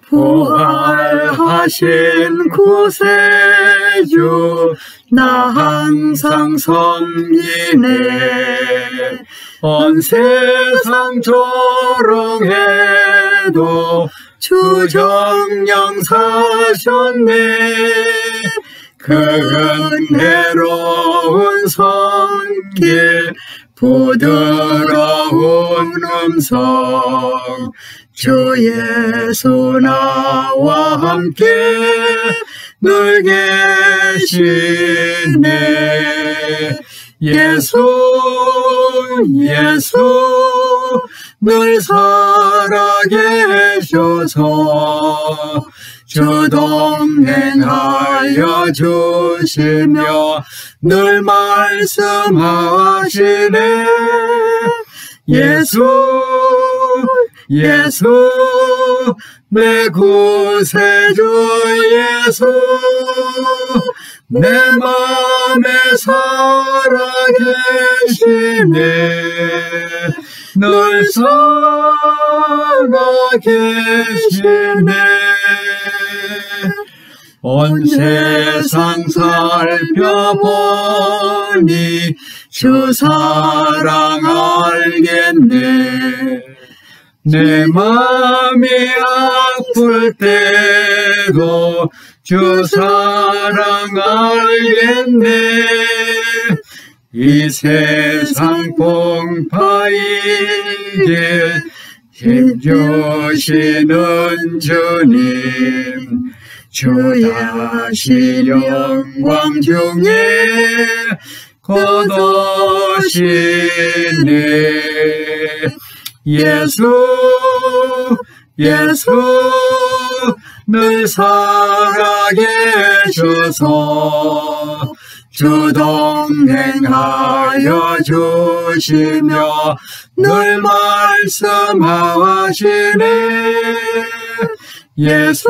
부활하신 구세주 나 항상 섬기네. 온 세상 조롱해도 주 정령 사셨네. 그 은혜로운 손길 부드러운 음성 주 예수 나와 함께 늘 계시네. 예수 늘 살아계셔서 주 동행하여 주시며 늘 말씀하시네. 예수 내 구세주 예수 내 맘에 살아계시네. 늘 살아계시네. 온 세상 살펴보니 주 사랑 알겠네. 내 맘이 아플 때도 주 사랑 알겠네. 이 세상 풍파이게 힘주시는 주님 주 다시 영광 중에 거두시네. 예수 늘 살아계셔서 주 동행하여 주시며 늘 말씀하시네. 예수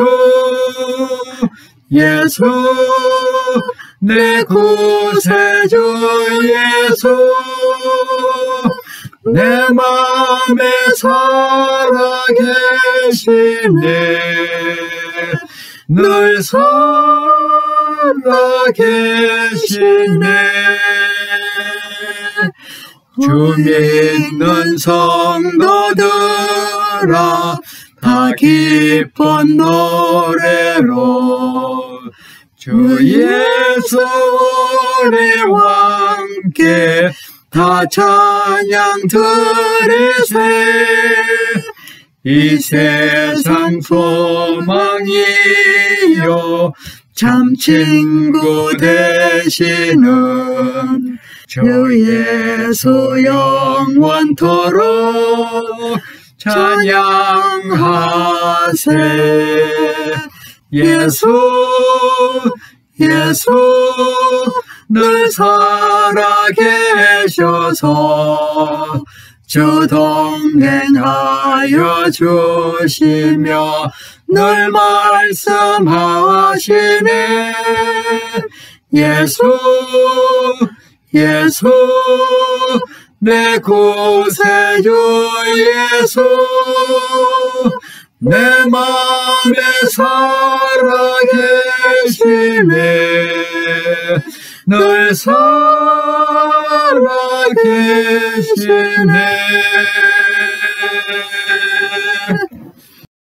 내 구세주 예수 내 맘에 살아계시네. 늘 살아계시네. 주 믿는 성도들아 다 기쁜 노래로 주 예수 우리와 함께 다 찬양 드리세. 이 세상 소망이요 참 친구 되시는 주 예수 영원토록 찬양하세. 예수 늘 살아계셔서 주 동행하여 주시며 늘 말씀하시네. 예수 내 구세주 예수 내 맘에 살아계시네. 늘 살아계시네.